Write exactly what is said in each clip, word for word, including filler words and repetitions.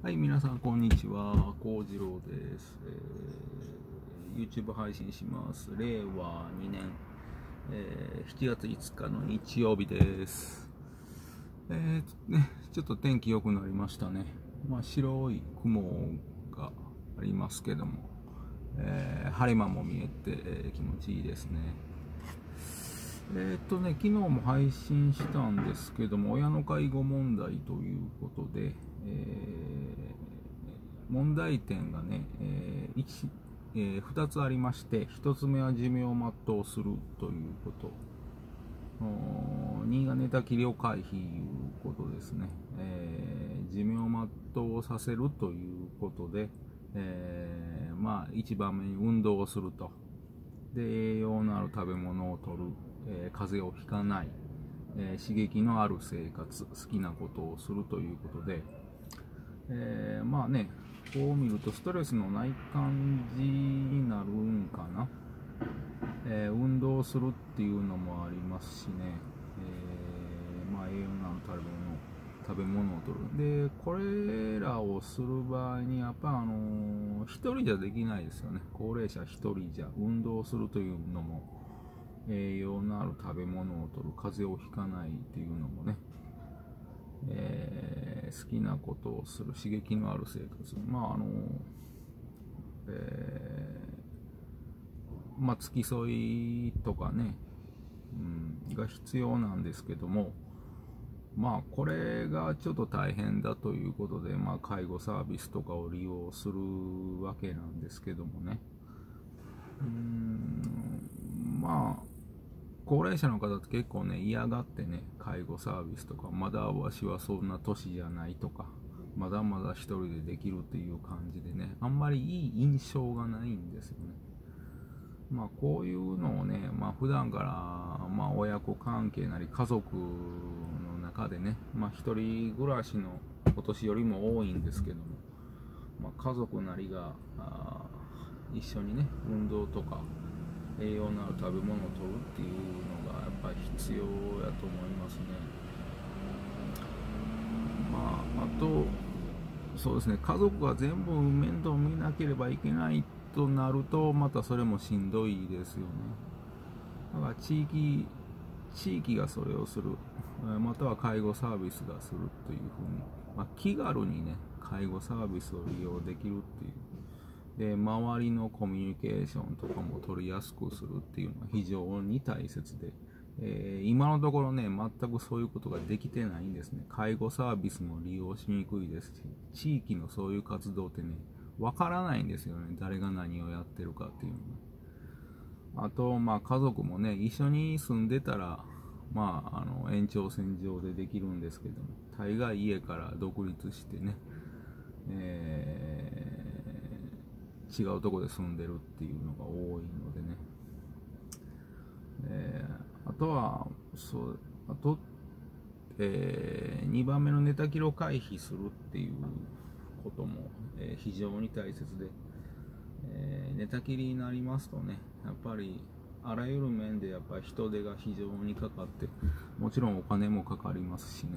はい、皆さんこんにちは、幸次郎です、えー、YouTube 配信します。れいわにねん、えー、しちがついつかの日曜日です。えーね、ちょっと天気良くなりましたね。まあ、白い雲がありますけども、えー、晴れ間も見えて、えー、気持ちいいですね。えーっとね、昨日も配信したんですけども、親の介護問題ということで、えー、問題点がね、えー 1, えー、ふたつありまして、ひとつめは寿命を全うするということ、にが寝たきりを回避いうことですね。えー、寿命を全うさせるということで、えー、まあいちばんめに運動をすると。で、栄養のある食べ物をとる、えー、風邪をひかない、えー、刺激のある生活、好きなことをするということで、えー、まあね、こう見るとストレスのない感じになるんかな。えー、運動するっていうのもありますしね、えー、まあ栄養のある食べ物食べ物をとる。で、これらをする場合にやっぱあのー、一人じゃできないですよね。高齢者一人じゃ運動するというのも、栄養のある食べ物をとる、風邪をひかないっていうのもね、えー、好きなことをする、刺激のある生活、まああのー、えー、まあ付き添いとかね、うん、が必要なんですけども、まあこれがちょっと大変だということで、まあ、介護サービスとかを利用するわけなんですけどもね、うーんまあ高齢者の方って結構ね嫌がってね、介護サービスとか、まだわしはそんな年じゃないとか、まだまだ一人でできるっていう感じでね、あんまりいい印象がないんですよね。まあこういうのをね、まあ普段から、まあ親子関係なり家族の中でね、まあ一人暮らしの今年よりも多いんですけども、まあ、家族なりが一緒にね、運動とか栄養のある食べ物をとるっていうのがやっぱり必要やと思いますね。まああとそうですね、家族が全部面倒見なければいけないとなると、またそれもしんどいですよね。だから地域地域がそれをする、または介護サービスがするというふうに、まあ、気軽にね介護サービスを利用できるっていうで、周りのコミュニケーションとかも取りやすくするっていうのは非常に大切で、えー、今のところね全くそういうことができてないんですね。介護サービスも利用しにくいですし、地域のそういう活動ってねわからないんですよね、誰が何をやってるかっていうのが。あと、まあ、家族もね一緒に住んでたら、まあ、あの延長線上でできるんですけども、大概家から独立してね、えー、違うところで住んでるっていうのが多いのでね、えー、あとはそうあと、えー、にばんめの寝たきりを回避するっていうことも、えー、非常に大切で、えー、寝たきりになりますとね、やっぱりあらゆる面でやっぱり人手が非常にかかって、もちろんお金もかかりますしね、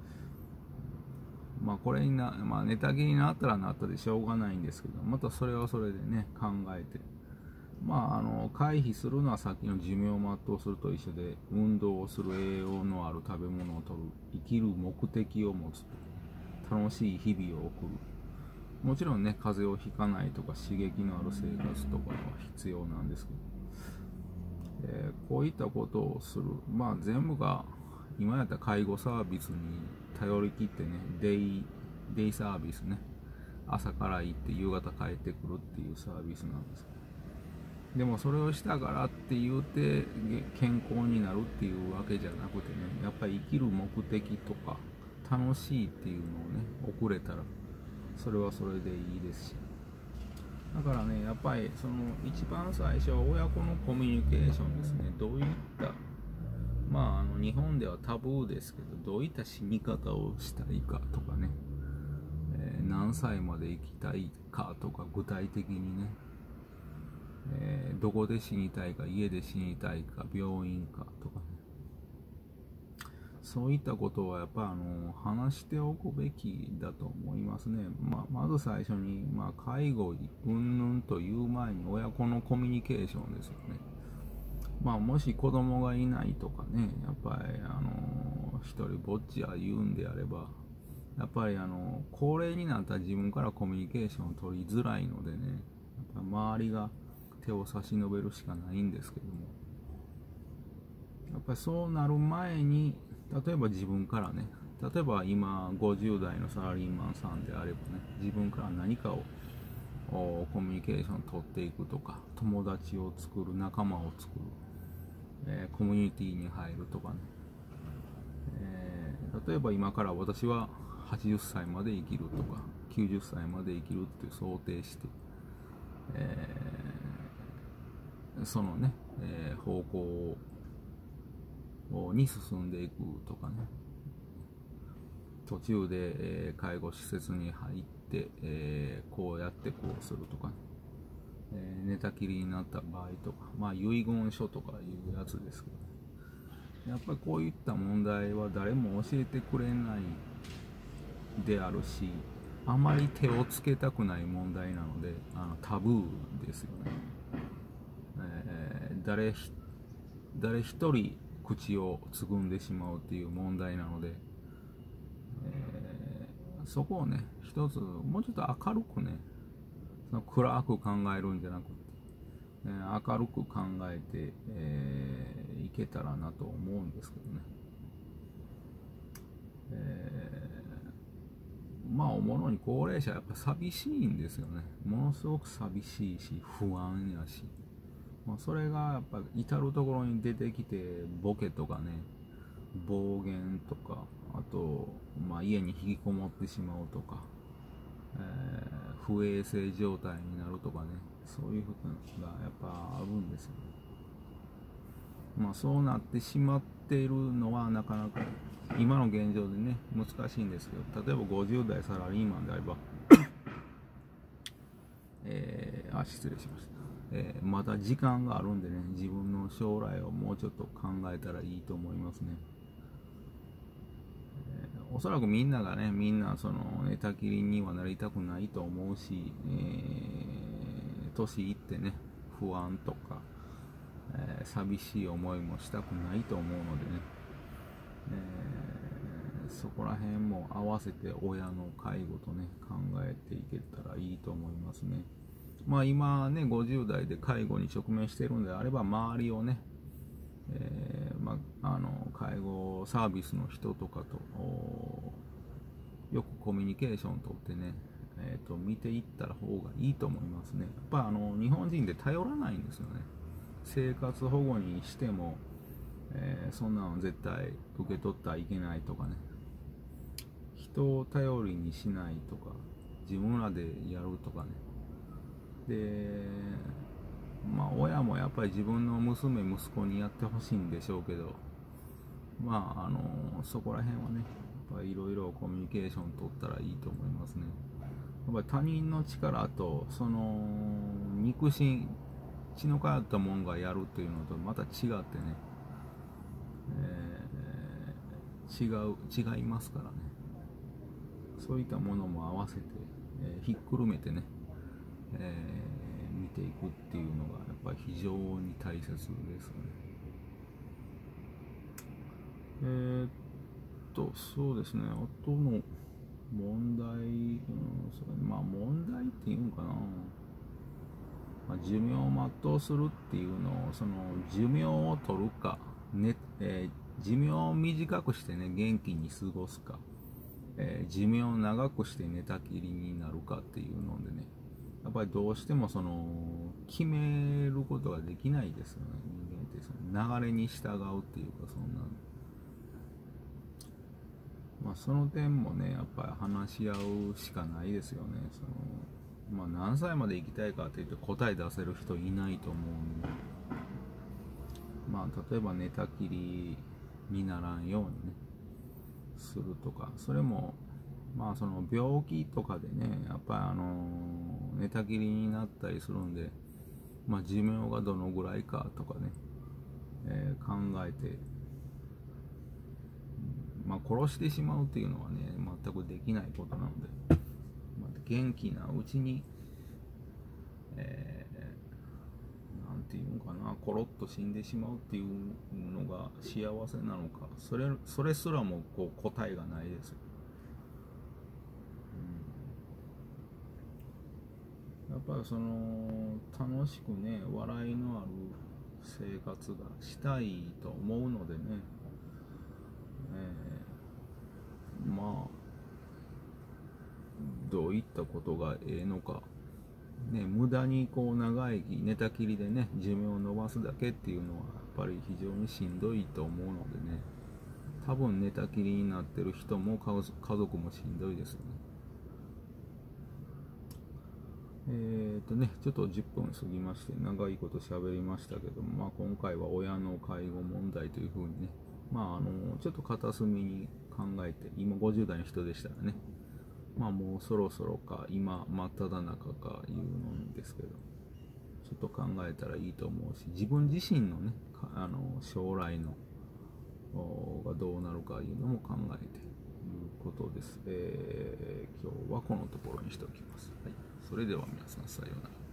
まあこれにな、まあ、寝たきりになったらなったでしょうがないんですけど、またそれはそれでね考えて、まああの回避するのはさっきの寿命を全うすると一緒で、運動をする、栄養のある食べ物をとる、生きる目的を持つ、楽しい日々を送る、もちろんね風邪をひかないとか刺激のある生活とかは必要なんですけど、えー、こういったことをする、まあ全部が今やったら介護サービスに頼り切ってね、デイデイサービスね、朝から行って夕方帰ってくるっていうサービスなんです。でもそれをしたからって言うて健康になるっていうわけじゃなくてね、やっぱり生きる目的とか楽しいっていうのをね送れたら、それはそれでいいですし、だからねやっぱりその一番最初は親子のコミュニケーションですね。どういったまあ、あの日本ではタブーですけど、どういった死に方をしたいかとかね、えー、何歳まで生きたいかとか、具体的にね、えー、どこで死にたいか、家で死にたいか、病院かとかね、 そういったことはやっぱあの話しておくべきだと思いますね。まあ、まず最初に、まあ、介護云々という前に親子のコミュニケーションですよね。まあ、もし子供がいないとかね、やっぱりあの一人ぼっちや言うんであれば、やっぱりあの高齢になった自分からコミュニケーションを取りづらいのでね、やっぱ周りが手を差し伸べるしかないんですけども、やっぱりそうなる前に、例えば自分からね、例えば今ごじゅう代のサラリーマンさんであればね、自分から何かをコミュニケーションを取っていくとか、友達を作る、仲間を作る、えー、コミュニティに入るとかね、えー、例えば今から私ははちじゅっさいまで生きるとかきゅうじゅっさいまで生きるって想定して、えー、そのね、えー、方向に進んでいくとかね、途中で、えー、介護施設に入って、えー、こうやってこうするとかね、えー、寝たきりになった場合とか、まあ遺言書とかいうやつですけど、やっぱりこういった問題は誰も教えてくれないであるし、あまり手をつけたくない問題なので、あのタブーですよね。えー、誰誰一人口をつぐんでしまうっていう問題なので、えー、そこをね、一つもうちょっと明るくね、その暗く考えるんじゃなくて、えー、明るく考えて、えー、いけたらなと思うんですけどね。えー、まあおもろに高齢者はやっぱ寂しいんですよね。ものすごく寂しいし不安やし、まあ、それがやっぱ至る所に出てきて、ボケとかね、暴言とか、あと、まあ、家に引きこもってしまうとか、えー、不衛生状態になるとかね、そういうことがやっぱあるんですよね。まあそうなってしまっているのはなかなか今の現状でね難しいんですけど、例えばごじゅう代サラリーマンであればえー、あ失礼しました、えー、まだ時間があるんでね、自分の将来をもうちょっと考えたらいいと思いますね。えー、おそらくみんながね、みんなその寝たきりにはなりたくないと思うし、えー、年いってね不安とか、えー、寂しい思いもしたくないと思うのでね、えー、そこら辺も合わせて親の介護とね考えていけたらいいと思いますね。まあ今ねごじゅう代で介護に直面しているのであれば、周りをね、えーまあ、あの介護サービスの人とかとよくコミュニケーションをとってね、えー、と見ていったら方がいいと思いますね。やっぱあの日本人で頼らないんですよね。生活保護にしても、えー、そんなの絶対受け取ったらいけないとかね、人を頼りにしないとか、自分らでやるとかね。で、まあ親もやっぱり自分の娘息子にやってほしいんでしょうけど、まああのそこら辺はね、やっぱりいろいろコミュニケーション取ったらいいと思いますね。やっぱり他人の力とその肉親、血の通ったもんがやるというのとまた違ってね、えー、違う違いますからね。そういったものも合わせて、えー、ひっくるめてね、えー、見ていくっていうのがやっぱり非常に大切ですね。えー、っとそうですね、あとの問題、うん、それまあ問題っていうんかな、まあ、寿命を全うするっていうのを、その寿命を取るか、ねえー、寿命を短くしてね元気に過ごすか、えー、寿命を長くして寝たきりになるかっていうのでね、やっぱりどうしてもその決めることができないですよね。人間ってその流れに従うっていうか、そんな、まあ、その点もねやっぱり話し合うしかないですよね。その、まあ、何歳まで生きたいかって言って答え出せる人いないと思うんで、まあ例えば寝たきりにならんようにねするとか、それもまあその病気とかでね、やっぱりあの寝たきりになったりするんで、まあ寿命がどのぐらいかとかね、えー、考えてまあ、殺してしまうっていうのはね全くできないことなので、まあ、元気なうちに、えー、なんていうんかな、コロッと死んでしまうっていうのが幸せなのか、それそれすらもこう答えがないですよ。やっぱりその楽しくね笑いのある生活がしたいと思うのでね、えー、まあどういったことがええのか、ね、無駄にこう長生き寝たきりでね寿命を伸ばすだけっていうのはやっぱり非常にしんどいと思うのでね、多分寝たきりになってる人も家族もしんどいですよね。えーとね、ちょっとじゅっぷん過ぎまして長いこと喋りましたけども、まあ、今回は親の介護問題というふうにね、まあ、あのちょっと片隅に考えて、今ごじゅう代の人でしたらね、まあもうそろそろか今真っ只中かいうのですけど、ちょっと考えたらいいと思うし、自分自身のねあの将来のがどうなるかいうのも考えてということです。えー、今日はこのところにしておきます。はい、それでは皆さんさようなら。